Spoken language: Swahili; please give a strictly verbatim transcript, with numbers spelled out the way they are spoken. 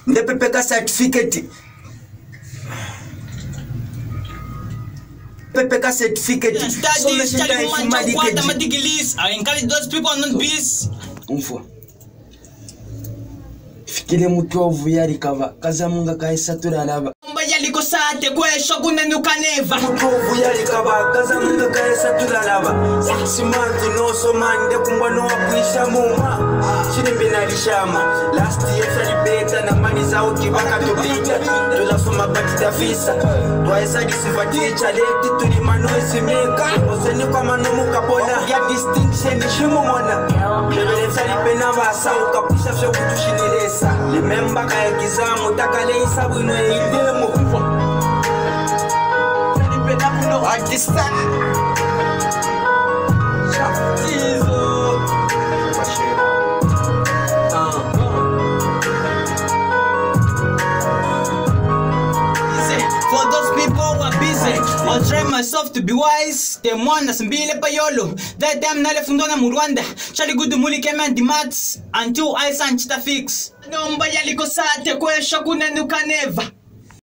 nde pepeka certificate pepeka certificate so me shita ifumadi keji I encourage those people on not bees umfwa fikile mutovu yali kava kazamunga kaisa tulalaba yaliko sate kwesho kunenuka neva mutovu yali kava kazamunga kaisa tulalaba simanzi no somande kumbwa no akwisha muma chirimbe nalishama last year shali beta na mani zauti bakatubita tulafuma batita visa twaisa disifaticha leti tulimanoisi meka oseni kwa manomu kapona ya distinction shimumona levele shali pena basa ukapusha fyo kutushinilesa remember kaya kizamu takale isabu ino indemo shali pena kuno akista shaftizo for those people who are busy, I'll try myself to be wise. Them one as mbile payolo. That damn nale fundona murwanda. Shali gudu muli kemen di mats until I san chita fix. Nomba yaliko sate kwe shokune nuka neva.